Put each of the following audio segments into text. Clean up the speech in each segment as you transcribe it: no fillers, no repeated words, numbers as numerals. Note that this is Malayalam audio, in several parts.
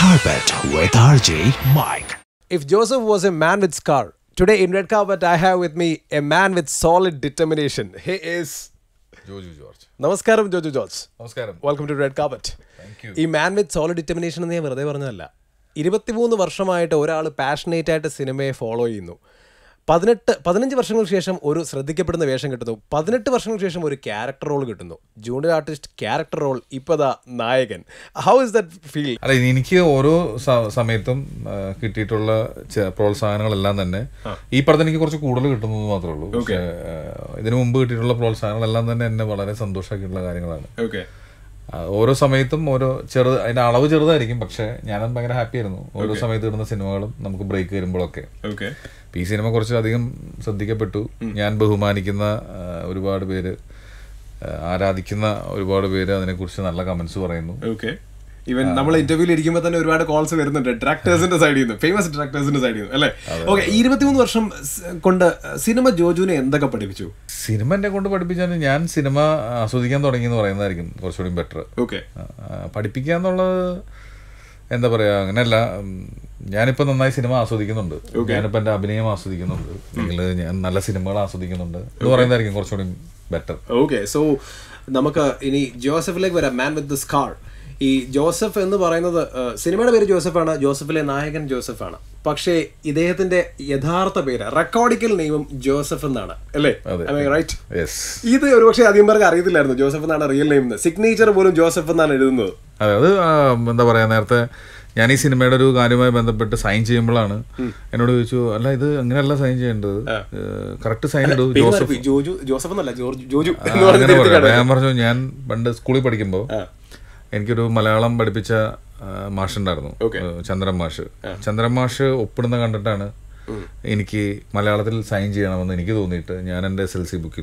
Carpet with RJ Mike. If Joseph was a man with scar, today in Red Carpet I have with me a man with solid determination. He is Joju George. Namaskaram, Joju George. Namaskaram. Welcome to Red Carpet. Thank you. ഈ മാൻ വിത്ത് സോളിഡ് ഡിറ്റർമിനേഷൻ എന്ന് ഞാൻ വെറുതെ പറഞ്ഞതല്ല. 23 വർഷമായിട്ട് ഒരാൾ പാഷനേറ്റ് ആയിട്ട് സിനിമയെ ഫോളോ ചെയ്യുന്നു. 15 വർഷങ്ങൾക്ക് ശേഷം ഒരു ശ്രദ്ധിക്കപ്പെടുന്ന വേഷം കിട്ടുന്നു. 18 വർഷങ്ങൾക്ക് ശേഷം ഒരു ക്യാരക്ടർ റോൾ കിട്ടുന്നു. ജൂനിയർ ആർട്ടിസ്റ്റ് ക്യാരക്ടർ റോൾ, ഇപ്പതാ നായകൻ. How is that feel? അല്ല, എനിക്ക് ഓരോ സമയത്തും കിട്ടിയിട്ടുള്ള പ്രോത്സാഹനങ്ങളെല്ലാം തന്നെ ഈ പടത്തിന് എനിക്ക് കുറച്ച് കൂടുതൽ കിട്ടുന്നത് മാത്രമേ ഉള്ളൂ. പക്ഷേ ഇതിനു മുമ്പ് കിട്ടിയിട്ടുള്ള പ്രോത്സാഹനങ്ങളെല്ലാം തന്നെ എന്നെ വളരെ സന്തോഷമാക്കിയിട്ടുള്ള കാര്യങ്ങളാണ്. ഓരോ സമയത്തും അതിന്റെ അളവ് ചെറുതായിരിക്കും, പക്ഷെ ഞാനും ഭയങ്കര ഹാപ്പി ആയിരുന്നു. ഓരോ സമയത്ത് ഇടുന്ന സിനിമകളും നമുക്ക് ബ്രേക്ക് വരുമ്പോഴൊക്കെ. ഈ സിനിമ കുറച്ചധികം ശ്രദ്ധിക്കപ്പെട്ടു. ഞാൻ ബഹുമാനിക്കുന്ന ഒരുപാട് പേര്, ആരാധിക്കുന്ന ഒരുപാട് പേര് അതിനെക്കുറിച്ച് നല്ല കമന്റ്സ് പറയുന്നു. ഈവൻ നമ്മൾ ഇന്റർവ്യൂവിൽ ഇരിക്കുമ്പോൾ തന്നെ ഒരുപാട് കോൾസ് വരുന്നുണ്ട് ഡയറക്ടേഴ്സിന്റെ സൈഡിൽ നിന്ന്, ഫേമസ് ഡയറക്ടേഴ്സിന്റെ സൈഡിൽ നിന്ന്, അല്ലേ? ഓക്കെ, 23 വർഷം കൊണ്ട് സിനിമ ജോജുവിനെ എന്തൊക്കെ പഠിപ്പിച്ചു? സിനിമ എന്നെ കൊണ്ട് പഠിപ്പിച്ചാൽ ഞാൻ സിനിമ ആസ്വദിക്കാൻ തുടങ്ങി എന്ന് പറയുന്നതായിരിക്കും കുറച്ചുകൂടി ബെറ്റർ. പഠിപ്പിക്കുക എന്നുള്ളത് എന്താ പറയാ, അങ്ങനെയല്ല. ഞാനിപ്പോൾ നന്നായി സിനിമ ആസ്വദിക്കുന്നുണ്ട്. ഞാനിപ്പോൾ എൻ്റെ അഭിനയം ആസ്വദിക്കുന്നുണ്ട്, അല്ലെങ്കിൽ ഞാൻ നല്ല സിനിമകൾ ആസ്വദിക്കുന്നുണ്ട് എന്ന് പറയുന്നതായിരിക്കും കുറച്ചുകൂടി ബെറ്റർ. ഓക്കെ, സോ നമുക്ക് ഇനി ജോസഫിലേക്ക് വരാം. Man with the scar. ഈ ജോസഫ് എന്ന് പറയുന്നത്, സിനിമയുടെ പേര് ജോസഫാണ്, ജോസഫിലെ നായകൻ ജോസഫാണ്. പക്ഷേ ഇദ്ദേഹത്തിന്റെ യഥാർത്ഥ പേര്, റെക്കോർഡിക്കൽ നെയിമും ജോസഫ് എന്നാണ്, അല്ലേ? റൈറ്റ്? ഇത് ഒരുപക്ഷെ അധികം പേർക്ക് അറിയത്തില്ലായിരുന്നു ജോസഫ് എന്നാണ് റിയൽ നെയിം. സിഗ്നേച്ചർ പോലും ജോസഫ് എന്നാണ് എഴുതുന്നത്. അതെ, അത് എന്താ പറയാ, നേരത്തെ ഞാൻ ഈ സിനിമയുടെ ഒരു കാര്യവുമായി ബന്ധപ്പെട്ട് സൈൻ ചെയ്യുമ്പോഴാണ് എന്നോട് ചോദിച്ചു, അല്ല ഇത് അങ്ങനെയല്ല സൈൻ ചെയ്യേണ്ടത്, കറക്റ്റ് സൈൻ ഇടൂ, ജോസഫ് എന്നല്ല ജോജു. അങ്ങനെ പറയാം. ഞാൻ പറഞ്ഞു, ഞാൻ പണ്ട് സ്കൂളിൽ പഠിക്കുമ്പോൾ എനിക്കൊരു മലയാളം പഠിപ്പിച്ച മാഷുണ്ടായിരുന്നു, ചന്ദ്രൻ മാഷ്. ചന്ദ്രൻ മാഷ് ഒപ്പിടുന്ന കണ്ടിട്ടാണ് എനിക്ക് മലയാളത്തിൽ സൈൻ ചെയ്യണമെന്ന് എനിക്ക് തോന്നിയിട്ട് ഞാൻ എൻ്റെ SLC ബുക്കിൽ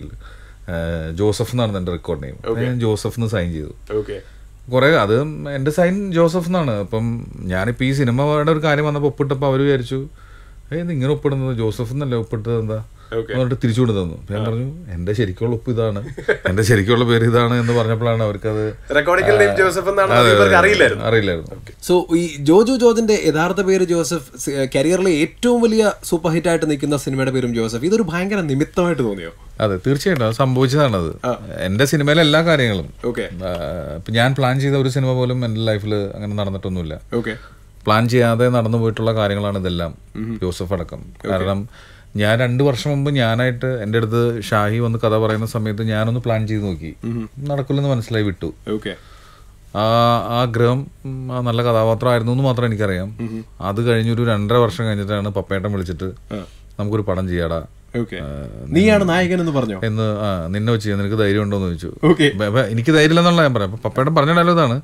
ജോസഫ് എന്നാണ് എൻ്റെ റെക്കോർഡ് നെയിം. ഞാൻ ജോസഫ് എന്ന് സൈൻ ചെയ്തു. കുറെ, അത് എൻ്റെ സൈൻ ജോസഫ് എന്നാണ്. അപ്പം ഞാനിപ്പോൾ ഈ സിനിമയുടെ ഒരു കാര്യം വന്നപ്പോൾ ഒപ്പിട്ടപ്പോൾ അവർ വിചാരിച്ചു, ഇത് ഇങ്ങനെ ഒപ്പിടുന്നത് ജോസഫ് എന്നല്ലേ ഒപ്പിട്ടത്, എന്താ എന്നിട്ട് തിരിച്ചു കൊണ്ട് തന്നു. ഞാൻ പറഞ്ഞു, എൻ്റെ ശരിക്കുള്ള ഒപ്പ് ഇതാണ്, എൻ്റെ ശരിക്കുള്ള പേര് ഇതാണ് എന്ന് പറഞ്ഞപ്പോഴാണ് അവർക്കത് അറിയില്ലായിരുന്നു. സോ ഈ ജോജു ജോർജിന്റെ യഥാർത്ഥ പേര് ജോസഫ്, കരിയറിലെ ഏറ്റവും വലിയ സൂപ്പർ ഹിറ്റ് ആയിട്ട് നിൽക്കുന്ന സിനിമയുടെ പേരും ജോസഫ്. ഇതൊരു ഭയങ്കര നിമിത്തമായിട്ട് തോന്നിയോ? അതെ, തീർച്ചയായിട്ടും അത് സംഭവിച്ചതാണത്. എൻ്റെ സിനിമയിലെ എല്ലാ കാര്യങ്ങളും ഇപ്പം ഞാൻ പ്ലാൻ ചെയ്ത ഒരു സിനിമ പോലും എൻ്റെ ലൈഫിൽ അങ്ങനെ നടന്നിട്ടൊന്നുമില്ല. പ്ലാൻ ചെയ്യാതെ നടന്നു പോയിട്ടുള്ള കാര്യങ്ങളാണ് ഇതെല്ലാം, ജോസഫ് അടക്കം. കാരണം ഞാൻ 2 വർഷം മുമ്പ് ഞാനായിട്ട് എൻ്റെ അടുത്ത് ഷാഹി വന്ന് കഥ പറയുന്ന സമയത്ത് ഞാനൊന്ന് പ്ലാൻ ചെയ്ത് നോക്കി, നടക്കില്ലെന്ന് മനസ്സിലായി, വിട്ടു. ആ ഗ്രഹം നല്ല കഥാപാത്രമായിരുന്നു എന്ന് മാത്രം എനിക്കറിയാം. അത് കഴിഞ്ഞൊരു 2.5 വർഷം കഴിഞ്ഞിട്ടാണ് പപ്പേട്ടൻ വിളിച്ചിട്ട് നമുക്കൊരു പടം ചെയ്യാടാ, നീയാണ് നായകൻ എന്ന് പറഞ്ഞു, എന്ന് നിന്നെ വെച്ച് ചെയ്യാൻ നിനക്ക് ധൈര്യം ഉണ്ടോ എന്ന് ചോദിച്ചു. എനിക്ക് ധൈര്യമില്ലെന്നുള്ള ഞാൻ പറയാം. പപ്പേട്ടൻ പറഞ്ഞാലോ ഇതാണ്,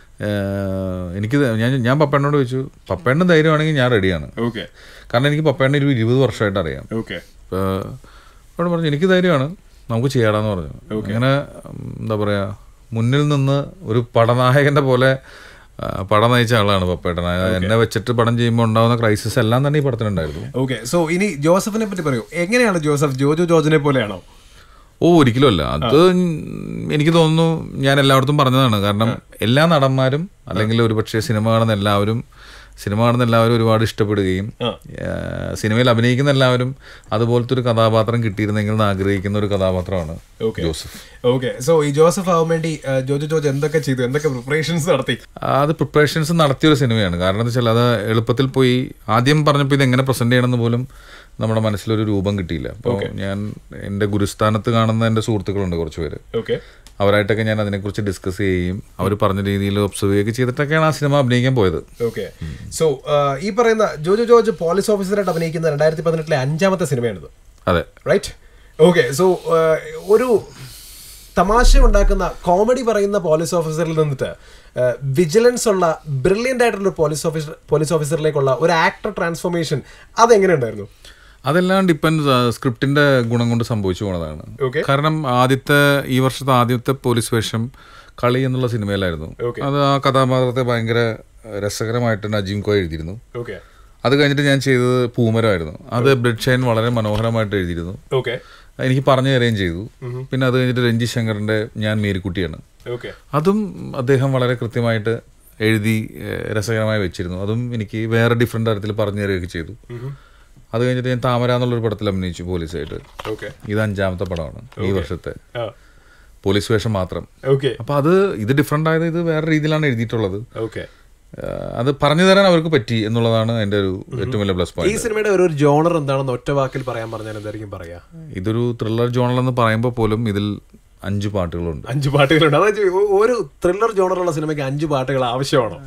ഞാൻ പപ്പേട്ടനോട് ചോദിച്ചു, പപ്പേട്ടൻ ധൈര്യമാണെങ്കിൽ ഞാൻ റെഡിയാണ്. കാരണം എനിക്ക് പപ്പേട്ടനെ 20 വർഷമായിട്ട് അറിയാം. അപ്പോൾ പറഞ്ഞു, എനിക്ക് ധൈര്യമാണ്, നമുക്ക് ചെയ്യാടാന്ന് പറഞ്ഞു. അങ്ങനെ എന്താ പറയാ, മുന്നിൽ നിന്ന് ഒരു പടനായകന്റെ പോലെ പടം നയിച്ച ആളാണ് പപ്പേട്ടൻ. എന്നെ വെച്ചിട്ട് പടം ചെയ്യുമ്പോൾ ഉണ്ടാവുന്ന ക്രൈസിസ് എല്ലാം തന്നെ ഈ പടത്തിനുണ്ടായിരുന്നു. സോ ഇനി ജോസഫിനെ പറ്റി പറയൂ. എങ്ങനെയാണ് ജോസഫ്? ജോജു ജോർജിനെ പോലെയാണോ? ഒരിക്കലും അല്ല. അത് എനിക്ക് തോന്നുന്നു ഞാൻ എല്ലായിടത്തും പറഞ്ഞതാണ്. കാരണം എല്ലാ നടന്മാരും, അല്ലെങ്കിൽ ഒരുപക്ഷെ സിനിമ കാണുന്ന എല്ലാവരും ഒരുപാട് ഇഷ്ടപ്പെടുകയും സിനിമയിൽ അഭിനയിക്കുന്ന എല്ലാവരും അതുപോലത്തെ ഒരു കഥാപാത്രം കിട്ടിയിരുന്നെങ്കിൽ എന്ന് ആഗ്രഹിക്കുന്ന ഒരു കഥാപാത്രമാണ് ജോസഫ്. സോ ഈ ജോസഫ് ആവാൻ വേണ്ടി ജോജു ജോർജ് എന്തൊക്കെ ചെയ്തു, എന്തൊക്കെ പ്രിപ്പറേഷൻസ് നടത്തി? അത് പ്രിപ്പറേഷൻസ് നടത്തിയൊരു സിനിമയാണ്. കാരണം എന്താ വെച്ചാൽ അത് എളുപ്പത്തിൽ പോയി ആദ്യം പറഞ്ഞപ്പോൾ ഇത് എങ്ങനെ പ്രസന്റ് ചെയ്യണമെന്ന് പോലും നമ്മുടെ മനസ്സിലൊരു രൂപം കിട്ടിയില്ല. അപ്പോൾ ഞാൻ എൻ്റെ ഗുരുസ്ഥാനത്ത് കാണുന്ന എൻ്റെ സുഹൃത്തുക്കളുണ്ട് കുറച്ച് പേര്, അവരായിട്ടൊക്കെ ഞാൻ അതിനെക്കുറിച്ച് ഡിസ്കസ് ചെയ്യുകയും അവർ പറഞ്ഞ രീതിയിൽ ഒബ്സർവ് ചെയ്യുകയൊക്കെ ചെയ്തിട്ടൊക്കെയാണ് ആ സിനിമ അഭിനയിക്കാൻ പോയത്. സോ ഈ പറയുന്ന ജോജു ജോർജ് പോലീസ് ഓഫീസറായിട്ട് അഭിനയിക്കുന്ന 2018 5ാമത്തെ സിനിമയാണിത്. അതെ, റൈറ്റ്? സോ ഒരു തമാശ ഉണ്ടാക്കുന്ന, കോമഡി പറയുന്ന പോലീസ് ഓഫീസറിൽ നിന്നിട്ട് വിജിലൻസ് ഉള്ള ബ്രില്യൻ്റ് ആയിട്ടുള്ള പോലീസ് ഓഫീസറിലേക്കുള്ള ഒരു ആക്ടർ ട്രാൻസ്ഫോർമേഷൻ, അതെങ്ങനെയുണ്ടായിരുന്നു? അതെല്ലാം ഡിപ്പെൻഡ്സ്, സ്ക്രിപ്റ്റിന്റെ ഗുണം കൊണ്ട് സംഭവിച്ചു പോണതാണ്. കാരണം ഈ വർഷത്തെ ആദ്യത്തെ പോലീസ് വേഷം കളി എന്നുള്ള സിനിമയിലായിരുന്നു. അത് ആ കഥാപാത്രത്തെ ഭയങ്കര രസകരമായിട്ട് നജീം കോയ എഴുതിയിരുന്നു. അത് കഴിഞ്ഞിട്ട് ഞാൻ ചെയ്തത് പൂമരമായിരുന്നു. അത് ബ്ലഡ് ഷൈൻ വളരെ മനോഹരമായിട്ട് എഴുതിയിരുന്നു, എനിക്ക് പറഞ്ഞു തരുകയും ചെയ്തു. പിന്നെ അത് കഴിഞ്ഞിട്ട് രഞ്ജി ശങ്കറിന്റെ ഞാൻ മേരിക്കുട്ടിയാണ്. അതും അദ്ദേഹം വളരെ കൃത്യമായിട്ട് എഴുതി രസകരമായി വെച്ചിരുന്നു. അതും എനിക്ക് വേറെ ഡിഫറെൻ്റ് തരത്തിൽ പറഞ്ഞു തരികയൊക്കെ ചെയ്തു. അത് കഴിഞ്ഞിട്ട് ഞാൻ താമര എന്നുള്ളൊരു പടത്തിൽ അഭിനയിച്ചു പോലീസായിട്ട്. ഇത് 5ാമത്തെ പടമാണ് ഈ വർഷത്തെ, പോലീസ് വേഷം മാത്രം. അപ്പോൾ ഇത് ഡിഫറെൻ്റ് ആയത് ഇത് വേറെ രീതിയിലാണ് എഴുതിയിട്ടുള്ളത്. അത് പറഞ്ഞു തരാൻ അവർക്ക് പറ്റി എന്നുള്ളതാണ് എൻ്റെ ഒരു ഏറ്റവും വലിയ പ്ലസ് പോയിന്റ്. ഈ സിനിമയുടെ ഒരു ജോണർ എന്താണെന്ന് ഒറ്റ വാക്കിൽ പറയാൻ പറഞ്ഞാൽ എന്തായിരിക്കും പറയാ? ഇതൊരു ത്രില്ലർ ജോണർ എന്ന് പറയുമ്പോൾ പോലും ഇതിൽ 5 പാട്ടുകളുണ്ട്. 5 പാട്ടുകളുണ്ട്. അതായത് ഒരു ത്രില്ലർ ജോണറുള്ള സിനിമയ്ക്ക് 5 പാട്ടുകൾ ആവശ്യമാണോ?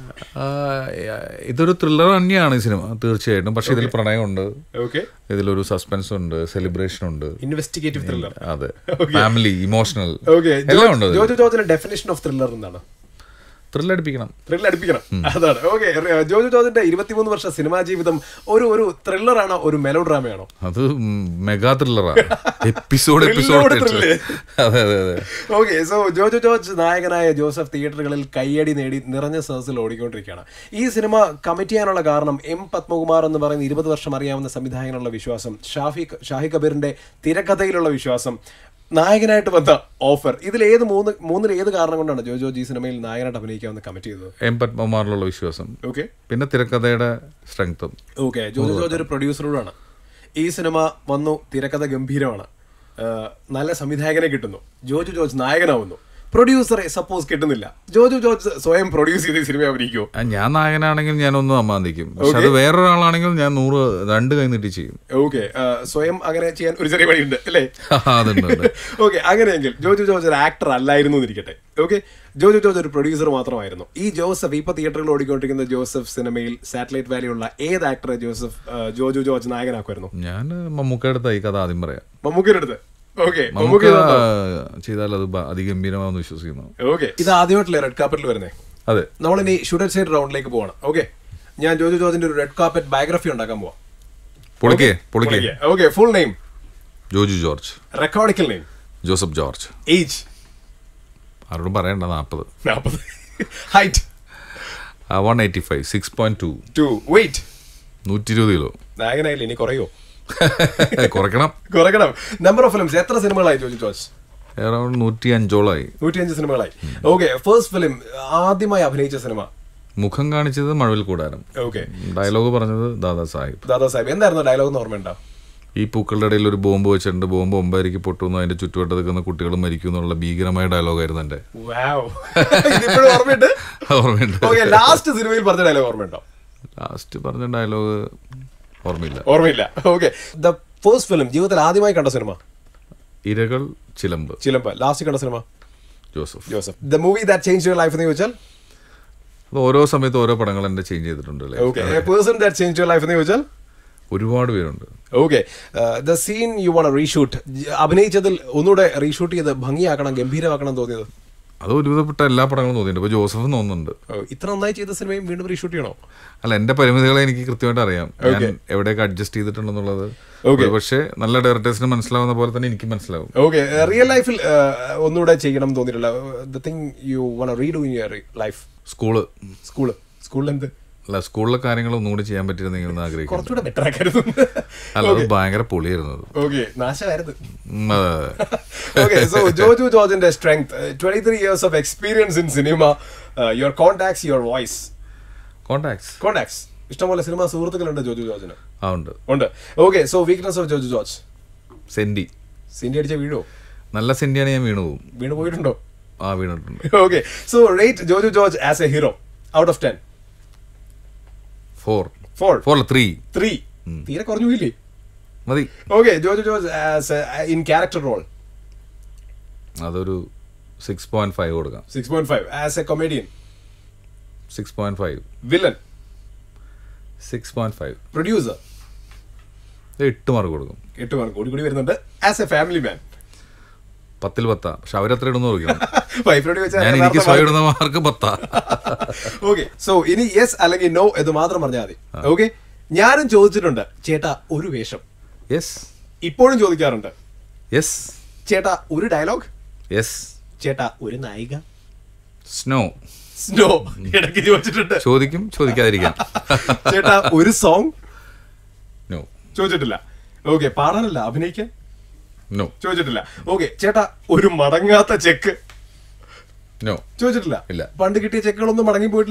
ഇതൊരു ത്രില്ലർ തന്നെയാണ് ഈ സിനിമ തീർച്ചയായിട്ടും. പക്ഷെ ഇതിൽ പ്രണയമുണ്ട്, ഇതിലൊരു സസ്പെൻസ് ഉണ്ട്, സെലിബ്രേഷൻ ഉണ്ട്, ഇൻവെസ്റ്റിഗേറ്റീവ് ത്രില്ലർ, അതെ, ഫാമിലി, ഇമോഷണൽ എല്ലാം ഉണ്ട്. ജോജു ജോർജിന്റെ ഡെഫിനിഷൻ ഓഫ് ത്രില്ലർ എന്താണ്? ത്രില്ലടിപ്പിക്കണം. അതാണ്. ഓക്കെ, ജോജു ജോർജിന്റെ 23 വർഷ സിനിമാ ജീവിതം ഒരു ത്രില്ലറാണോ ഒരു മെലോ ഡ്രാമയാണോ? അത് മെഗാ ത്രില്ലറാണ്. എപ്പിസോഡ്. അതെ. ഓക്കെ, സോ ജോജു ജോർജ് നായകനായ ജോസഫ് തിയേറ്ററുകളിൽ കയ്യടി നേടി നിറഞ്ഞ സദസ്സിൽ ഓടിക്കൊണ്ടിരിക്കുകയാണ്. ഈ സിനിമ കമ്മിറ്റ് ചെയ്യാനുള്ള കാരണം M. പത്മകുമാർ എന്ന് പറയുന്ന 20 വർഷം അറിയാവുന്ന സംവിധായകനുള്ള വിശ്വാസം, ഷാഹി കബീറിന്റെ തിരക്കഥയിലുള്ള വിശ്വാസം, നായകനായിട്ട് വന്ന ഓഫർ, ഇതിൽ മൂന്നിൽ ഏത് കാരണം കൊണ്ടാണ് ജോജു ജോർജ് ഈ സിനിമയിൽ നായകനായിട്ട് അഭിനയിക്കാമെന്ന് കമ്മിറ്റ് ചെയ്തത്? M. പത്മകുമാറിലുള്ള വിശ്വാസം, പിന്നെ തിരക്കഥയുടെ സ്ട്രെങ്തും. ഓക്കെ, ജോജു ജോർജ് ഒരു പ്രൊഡ്യൂസറോടാണ്. ഈ സിനിമ വന്നു, തിരക്കഥ ഗംഭീരമാണ്, നല്ല സംവിധായകനെ കിട്ടുന്നു, ജോജു ജോർജ് നായകനാവുന്നു, പ്രൊഡ്യൂസറെ സപ്പോസ് കിട്ടുന്നില്ല. ജോജു ജോർജ് സ്വയം പ്രൊഡ്യൂസ് ചെയ്ത സിനിമ അഭിനയിക്കുമോ? ഞാൻ നായകനാണെങ്കിൽ ഞാനൊന്നും അമ്മാന്തിക്കും, പക്ഷെ അത് വേറൊരാളാണെങ്കിൽ ഞാൻ 2 കൈ നീട്ടി ചെയ്യും. ഓക്കെ, സ്വയം അങ്ങനെ ചെയ്യാൻ ഒരു ചെറിയ വഴിയുണ്ട് അല്ലേ? ഓക്കെ, അങ്ങനെയെങ്കിൽ ജോജു ജോർജ് ഒരു ആക്ടർ അല്ലായിരുന്നു എന്നിരിക്കട്ടെ. ഓക്കെ, ജോജു ജോർജ് ഒരു പ്രൊഡ്യൂസർ മാത്രമായിരുന്നു. ഈ ജോസഫ് ഇപ്പൊ തിയേറ്ററുകളിൽ ഓടിക്കൊണ്ടിരിക്കുന്ന ജോസഫ് സിനിമയിൽ സാറ്റലൈറ്റ് വാലിയുള്ള ഏത് ആക്ടറെ ജോജു ജോർജ് നായകനാക്കുമായിരുന്നു? ഞാൻ മമ്മൂക്കയുടെ അടുത്ത് ഈ കഥ ആദ്യം പറയാം. മമ്മൂക്കയുടെ അടുത്ത് ചെയ്താൽ അത് അതിഗംഭീരമാണെന്ന് വിശ്വസിക്കുന്നു. ഓക്കെ, ഇത് ആദ്യമായിട്ടല്ലേ റെഡ് കാർപ്പറ്റിൽ വരുന്നേ? അതെ. നമ്മളിനി ഷൂട്ട് സൈഡ് റൗണ്ടിലേക്ക് പോവാണ്. ഓക്കെ, ഞാൻ ജോജു ജോർജിന്റെ ഒരു റെഡ് കാർപ്പറ്റ് ബയോഗ്രഫി ഉണ്ടാക്കാൻ പോവാം. Okay, full name Joju George, റെക്കോർഡിക്കൽ നെയിം ജോസഫ് ജോർജ്, ഏജ് ആരോടും പറയണ്ട, 40. ഹൈറ്റ് 185, 6.2. Wait 120 kilo. നായകനായില്ല, ഇനി കുറയോ? കുറയ്ക്കണം. നമ്പർ ഓഫ് ഫിലിംസ്, എത്ര സിനിമകളായി ജോജു ജോർജ്? അറൗണ്ട് 105ഓളായി. 105 സിനിമകളായി. ഓക്കെ, ഫസ്റ്റ് ഫിലിം, ആദ്യമായി അഭിനയിച്ച സിനിമ? മുഖം കാണിച്ചത് മഴവിൽ കൂടാരം. ഓക്കെ, ഡയലോഗ് പറഞ്ഞത് ദാദാ സാഹിബ്. എന്തായിരുന്നു ഡയലോഗ് എന്ന് ഓർമ്മയുണ്ടോ? ഈ പൂക്കളുടെ ഇടയിൽ ഒരു ബോംബ് വെച്ചിട്ടുണ്ട്, ബോംബ് 9:30 പൊട്ടുന്നു, അതിന്റെ ചുറ്റുവട്ടത്ത് നിൽക്കുന്ന കുട്ടികൾ മരിക്കും എന്നുള്ള ഭീകരമായ ഡയലോഗായിരുന്നു എന്റെ. ഓർമ്മയുണ്ട്. ലാസ്റ്റ് സിനിമയിൽ പറഞ്ഞ ഡയലോഗ് ഓർമ്മയുണ്ടോ? ലാസ്റ്റ് പറഞ്ഞ ഡയലോഗ് ഓർമ്മയില്ല. ഓക്കെ, ദ ഫസ്റ്റ് ഫിലിം, ജീവിതത്തിൽ ആദ്യമായി കണ്ട സിനിമ? ഇരകൾ ചിലമ്പ്. ലാസ്റ്റ് കണ്ട സിനിമ? Joseph. The movie that changed your life എന്ന് ചോദിച്ചാൽ? ഓരോ സമയത്ത് ഓരോ പടങ്ങൾ എന്നെ ചേഞ്ച് ചെയ്തിട്ടുണ്ട്. Person that changed your life എന്ന് ചോദിച്ചാൽ? ഒരുപാട് പേരുണ്ട്. Okay, the scene you want reshoot, അഭിനയിച്ചതിൽ ഒന്നുകൂടെ റീഷൂട്ട് ചെയ്ത് ഭംഗിയാക്കണം, ഗംഭീരമാക്കണം തോന്നിയത്? അത് ഒരുവിധപ്പെട്ട എല്ലാ പടങ്ങളും തോന്നിയിട്ടുണ്ട്. ഇപ്പോൾ ജോസഫ് തോന്നുന്നുണ്ട്. ഇത്ര നന്നായി ചെയ്ത സിനിമയും വീണ്ടും റീഷൂട്ട് ചെയ്യണോ? അല്ല, എന്റെ പരിമിതികളെ എനിക്ക് കൃത്യമായിട്ട് അറിയാം, ഞാൻ എവിടെയൊക്കെ അഡ്ജസ്റ്റ് ചെയ്തിട്ടുണ്ടെന്നുള്ളത്. പക്ഷേ നല്ല ഡയറക്ടേഴ്സിന് മനസ്സിലാവുന്ന പോലെ തന്നെ എനിക്ക് മനസ്സിലാവും. ഓക്കെ, റിയൽ ലൈഫിൽ ഒന്നുകൂടെ ചെയ്യണം തോന്നിയിട്ടില്ല? The thing you want redo in your life? സ്കൂളിൽ എന്ത്? അല്ല, സ്കൂളിലെ കാര്യങ്ങൾ ഒന്നുകൂടി ചെയ്യാൻ പറ്റിയിരുന്നെങ്കിൽ കുറച്ചുകൂടെ ബെറ്റർ ആക്കായിരുന്നു. അല്ല, അത് ഭയങ്കര പൊളിയായിരുന്നു. നാശമായിരുന്നു. ജോജു ജോർജിന്റെ strength, 23 years of experience in cinema, your contacts, your voice. Contacts. ഇഷ്ടംപോലെ സിനിമ സുഹൃത്തുക്കളുണ്ട് ജോജു ജോർജിന്? ഉണ്ട്. Okay, so weakness of Joju George? Senti അടിച്ച വീഴോ? നല്ല സെന്റിയാണ് ഞാൻ വീണു പോയിട്ടുണ്ടോ? വീണിട്ടുണ്ട്. Okay, so rate Joju George as a hero out of 10? 3. തീരെ കുറഞ്ഞു പോയില്ലേ? മതി. Okay, Joju George as in character role? അതൊരു 6.5 കൊടുക്കാം. 6.5. As a comedian? 6.5. Villain? 6.5. Producer? 8 mark കൊടുക്കും. 8 മാർക്ക് കൂടി വരുന്നുണ്ട്. As a family man? 10-ൽ 10. പക്ഷെ അവരത്ര ഇടുന്ന നോക്കണം. എനിക്ക് സ്വയം ഇടുന്ന മാർക്ക് 10. ഓക്കെ, സോ ഇനി യെസ് അല്ലെങ്കിൽ നോ എന്ന് മാത്രം പറഞ്ഞാൽ മതി. ഓക്കെ, ഞാനും ചോദിച്ചിട്ടുണ്ട്, ചേട്ടാ ഒരു വേഷം? യെസ്. ഇപ്പോഴും ചോദിക്കാറുണ്ട്? യെസ്. ചേട്ടാ ഒരു ഡയലോഗ്? യെസ്. ചേട്ടാ ഒരു നായിക? സ്നോ ഇടയ്ക്ക് ചോദിച്ചിട്ടുണ്ട്. ചോദിക്കാതിരിക്കാം. ചേട്ടാ ഒരു സോങ്? നോ. ചോദിച്ചിട്ടില്ല. ഓക്കെ, പാടാനല്ല, അഭിനയിക്കാൻ? നോ. ചോദിച്ചിട്ടില്ല. ഓക്കെ, ചേട്ടാ ഒരു മടങ്ങാത്ത ചെക്ക്? നോ. ചോദിച്ചിട്ടില്ല. ഇല്ല. പണ്ട് കിട്ടിയ ചെക്കുകളൊന്നും മടങ്ങി പോയിട്ടില്ല?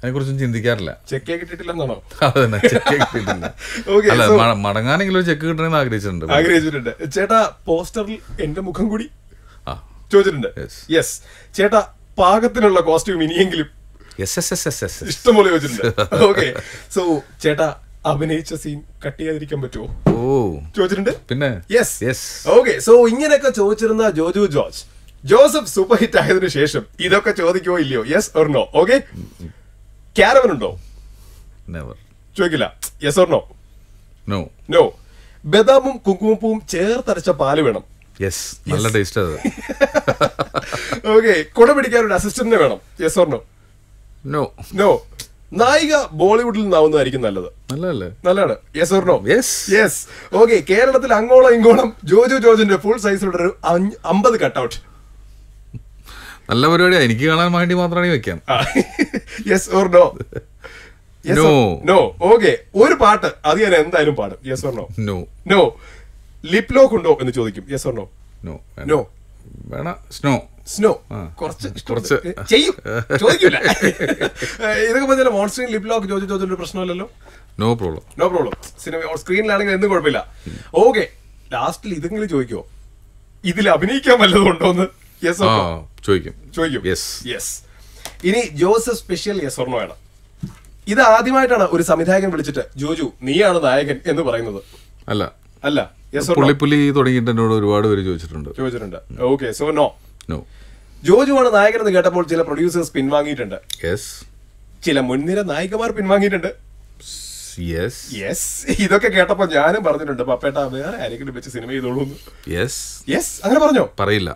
അതിനെക്കുറിച്ചും ചിന്തിക്കാറില്ല. ചെക്കേ കിട്ടിയിട്ടില്ലെന്നാണോ? അതന്നെ, ചെക്ക് കിട്ടിയിട്ടില്ല. അല്ല, മടങ്ങാനെങ്കിലും ഒരു ചെക്ക് കിട്ടണമെന്ന് ആഗ്രഹിച്ചിട്ടുണ്ട്. ചേട്ടാ പോസ്റ്ററിൽ എന്റെ മുഖം കൂടി ചോദിച്ചിട്ടുണ്ട്. യെസ്. ചേട്ടാ പാകത്തിനുള്ള കോസ്റ്റ്യൂം ഇനിയെങ്കിലും ഇഷ്ടംപോലെ ചോദിച്ചിട്ടുണ്ട്. ഓക്കെ. സോ ചേട്ടാ അഭിനയിച്ച സീൻ കട്ട് ചെയ്യാതിരിക്കാൻ പറ്റുമോ ചോദിച്ചിട്ടുണ്ട്. പിന്നെ ഓക്കെ. സോ ഇങ്ങനെയൊക്കെ ചോദിച്ചിരുന്ന Joju George, Joseph super hit ആയതിനു ശേഷം ഇതൊക്കെ ചോദിക്കുമോ ഇല്ലയോ? Yes or no? Okay. Caravan ഉണ്ടോ? ചോദിക്കില്ല. Yes or no? നോ. ബദാമും കുങ്കുമപ്പൂവും ചേർത്തരച്ച പാല് വേണം. നല്ല ടേസ്റ്റ് അത്. ഓക്കെ. കുട പിടിക്കാൻ ഒരു അസിസ്റ്റന്റിനെ വേണം. Yes or no? നോ. നായിക ബോളിവുഡിൽ നിന്നാവുന്നതായിരിക്കും നല്ലത്. നല്ലതാണ്. Yes or no? Yes. Okay. കേരളത്തിൽ അങ്ങോളം ഇങ്ങോളം ജോജു ജോർജിന്റെ ഫുൾ സൈസിലുള്ള ഒരു 50 കട്ടൗട്ട്. നല്ല പരിപാടിയാ. എനിക്ക് കാണാൻ വേണ്ടി മാത്രമാണ് വെക്കാം. Yes or no? No. Okay. ഒരു പാട്ട് അത് ഞാൻ എന്തായാലും പാടും. Yes or no? No. Lip lock ഉണ്ടോ എന്ന് ചോദിക്കും. Yes or no? No. Snow കുറച്ച് ചെയ്യും, ചോദിക്കൂല. ഇതൊക്കെ പറഞ്ഞാൽ on screen lip lock Joju ജോർജിന്റെ പ്രശ്നമല്ലല്ലോ. No problem. സിനിമ ഓൺ സ്ക്രീനിലാണെങ്കിൽ എന്തും കുഴപ്പമില്ല. ഓക്കെ. ലാസ്റ്റിൽ ഇതെങ്കിലും ചോദിക്കുമോ, ഇതിൽ അഭിനയിക്കാൻ വല്ലതും ഉണ്ടോന്ന്? Yes or no? ചോദിക്കും. യെസ്. ഇനി Joseph special yes or no ആണ്. ഇത് ആദ്യമായിട്ടാണ് ഒരു സംവിധായകൻ വിളിച്ചിട്ട് ജോജു നീയാണ് നായകൻ എന്ന് പറയുന്നത്. അല്ല. പുള്ളി തുടങ്ങിയിട്ട് എന്നോട് ഒരുപാട് പേര് ചോദിച്ചിട്ടുണ്ട്. ഓക്കെ. So no. ജോജു ആണ് നായകൻ എന്ന് കേട്ടപ്പോൾ ചില പ്രൊഡ്യൂസേഴ്സ് പിൻവാങ്ങിയിട്ടുണ്ട്. ചില മുൻനിര നായികമാർ പിൻവാങ്ങിയിട്ടുണ്ട്. ഇതൊക്കെ കേട്ടപ്പോ ഞാനും പറഞ്ഞിട്ടുണ്ട്, പപ്പേട്ട വേറെ ആരെങ്കിലും വെച്ച് സിനിമ ചെയ്തോളൂ. അങ്ങനെ പറഞ്ഞോ? പറയില്ല.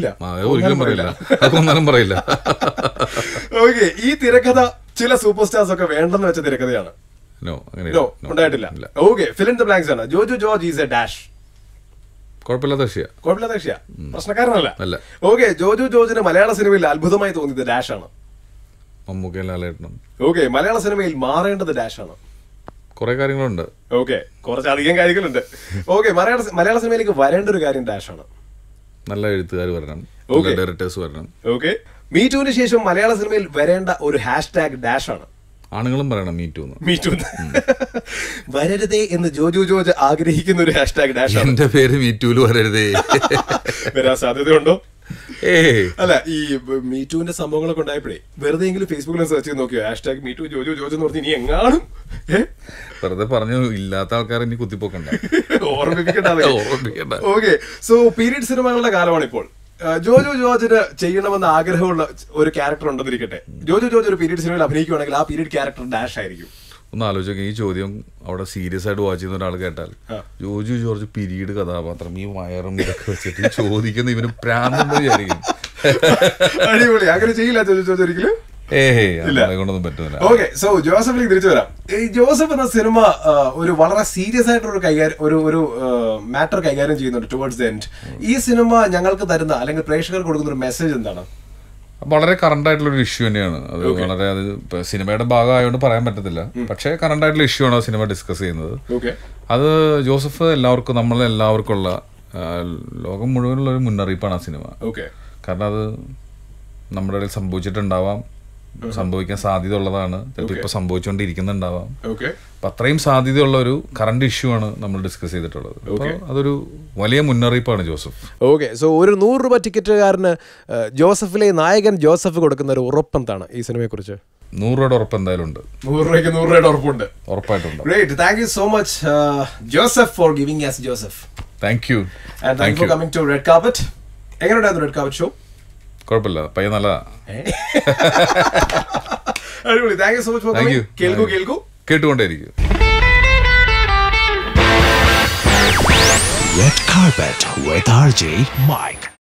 ഓക്കെ. ഈ തിരക്കഥ ചില സൂപ്പർ സ്റ്റാർസ് ഒക്കെ വേണ്ടെന്ന് വെച്ച തിരക്കഥയാണ്. ഉണ്ടായിട്ടില്ല. Okay. Fill in the blanks ആണ്. Joju George is a dash. കുഴപ്പമില്ലാത്ത വിഷയ. പ്രശ്നക്കാരനല്ല. ഓക്കെ. ജോജു ജോർജിന് മലയാള സിനിമയിൽ അത്ഭുതമായി തോന്നിയത് ഡാഷ് ആണ്. ഓക്കെ. മലയാള സിനിമയിൽ മാറേണ്ടത് ഡാഷ് ആണ്. കുറെ കാര്യങ്ങളുണ്ട്. ഓക്കെ. കുറച്ചധികം കാര്യങ്ങളുണ്ട്. ഓക്കെ. മലയാള സിനിമയിലേക്ക് വരേണ്ട ഒരു കാര്യം ഡാഷ് ആണ്. നല്ല എഴുത്തുകാർ വരണം, ഡയറക്ടേഴ്സ് വരണം. ഓക്കെ. മീ ടൂവിന് ശേഷം മലയാള സിനിമയിൽ വരേണ്ട ഒരു ഹാഷ്ടാഗ് ഡാഷ് ആണ്. ആണുങ്ങളും പറയണം മീ ടു. വരരുതേ എന്ന് ജോജു ജോർജ് ആഗ്രഹിക്കുന്ന ഒരു ഹാഷ്ടാഗ് ഡാഷ്. എന്റെ പേര് മീ ടൂല് വരരുതേ. വരാൻ സാധ്യതയുണ്ടോ? അല്ല, ഈ മീ ടുവിന്റെ സംഭവങ്ങളൊക്കെ ഉണ്ടായപ്പോഴേ വെറുതെ എങ്കിലും ഫേസ്ബുക്കിൽ സെർച്ച് ചെയ്ത് നോക്കിയോ hashtag me too Joju George എന്ന് പറഞ്ഞ് ഇനി എങ്ങാനും വെറുതെ പറഞ്ഞു ഇല്ലാത്ത ആൾക്കാർ ഇനി കുത്തിപ്പോക്കണ്ട, ഓർമ്മിപ്പിക്കണ്ട. ഓക്കെ. സോ പീരീഡ് സിനിമകളുടെ കാലമാണ് ഇപ്പോൾ. ജോജു ജോർജിന് ചെയ്യണമെന്ന് ആഗ്രഹമുള്ള ഒരു ക്യാരക്ടർ ഉണ്ടെന്നിരിക്കട്ടെ. ജോജു ജോർജ് ഒരു പീരീഡ് സിനിമയിൽ അഭിനയിക്കുകയാണെങ്കിൽ ആ പീരീഡ് ക്യാരക്ടർ ഡാഷ് ആയിരിക്കും. ഒന്ന് ആലോചിക്കുക, ഈ ചോദ്യം അവിടെ സീരിയസ് ആയിട്ട് വാച്ച് ചെയ്യുന്ന ഒരാൾ കേട്ടാൽ ജോജു ജോർജ് പീരീഡ് കഥാപാത്രം ഈ വയറും ഇതൊക്കെ വെച്ചിട്ട് ചോദിക്കുന്ന ഇവന് പ്രാന്തെന്ന് വിചാരിക്കും. അടിപൊളി. അങ്ങനെ ചെയ്യില്ല ജോജു ജോർജ് ഒരിക്കലും. കൊണ്ടൊന്നും പറ്റില്ല. ഓക്കെ. സോ ജോസഫിലേക്ക് തിരിച്ചു വരാം. ഈ ജോസഫ് എന്ന സിനിമ ഒരു വളരെ സീരിയസ് ആയിട്ടൊരു ഒരു മാറ്റർ കൈകാര്യം ചെയ്യുന്നുണ്ട് ടുവേർഡ്സ് ദ എൻഡ്. ഈ സിനിമ ഞങ്ങൾക്ക് തരുന്ന അല്ലെങ്കിൽ പ്രേക്ഷകർക്ക് കൊടുക്കുന്ന ഒരു മെസ്സേജ് എന്താണ്? വളരെ കറണ്ട് ആയിട്ടുള്ള ഒരു ഇഷ്യൂ തന്നെയാണ് അത്. വളരെ അത് സിനിമയുടെ ഭാഗമായതുകൊണ്ട് പറയാൻ പറ്റത്തില്ല, പക്ഷേ കറണ്ട് ആയിട്ടുള്ള ഇഷ്യൂ ആണ് സിനിമ ഡിസ്കസ് ചെയ്യുന്നത്. അത് ജോസഫ് എല്ലാവർക്കും, നമ്മളെല്ലാവർക്കും ഉള്ള, ലോകം മുഴുവനുള്ള ഒരു മുന്നറിയിപ്പാണ് ആ സിനിമ. കാരണം അത് നമ്മുടെ ഇടയിൽ സംഭവിച്ചിട്ടുണ്ടാവാം, സംഭവിക്കാൻ സാധ്യത ഉള്ളതാണ്, ചിലപ്പോൾ ഇപ്പൊ സംഭവിച്ചുകൊണ്ടിരിക്കുന്നുണ്ടാവാം. അപ്പൊ അത്രയും സാധ്യതയുള്ള ഒരു കറണ്ട് ഇഷ്യൂ ആണ് നമ്മൾ ഡിസ്കസ് ചെയ്തിട്ടുള്ളത്. അപ്പോൾ അതൊരു വലിയ മുന്നറിയിപ്പാണ് ജോസഫ്. ഓക്കെ. സോ ഒരു 100 രൂപ ടിക്കറ്റുകാരന് ജോസഫിലെ നായകൻ ജോസഫ് കൊടുക്കുന്ന ഒരു ഉറപ്പെന്താണ് ഈ സിനിമയെ കുറിച്ച്? 100 രൂപയുടെ ഉറപ്പ് എന്തായാലും ഉണ്ട്. 100 രൂപയ്ക്ക് 100 രൂപയുടെ ഉറപ്പുണ്ട്. ഉറപ്പായിട്ടുണ്ട്. Great. Thank you so much Joseph for giving us Joseph. Thank you. And thank you for coming to red carpet. എങ്ങനെയുണ്ടായിരുന്നു റെഡ് കാർപ്പറ്റ് ഷോ? കുഴപ്പമില്ല, പയ്യ നല്ലതാ. അടിപൊളി. Thank you so much for coming. കേൾക്കൂ കേട്ടുകൊണ്ടേയിരിക്കും. Red Carpet with RJ Mike.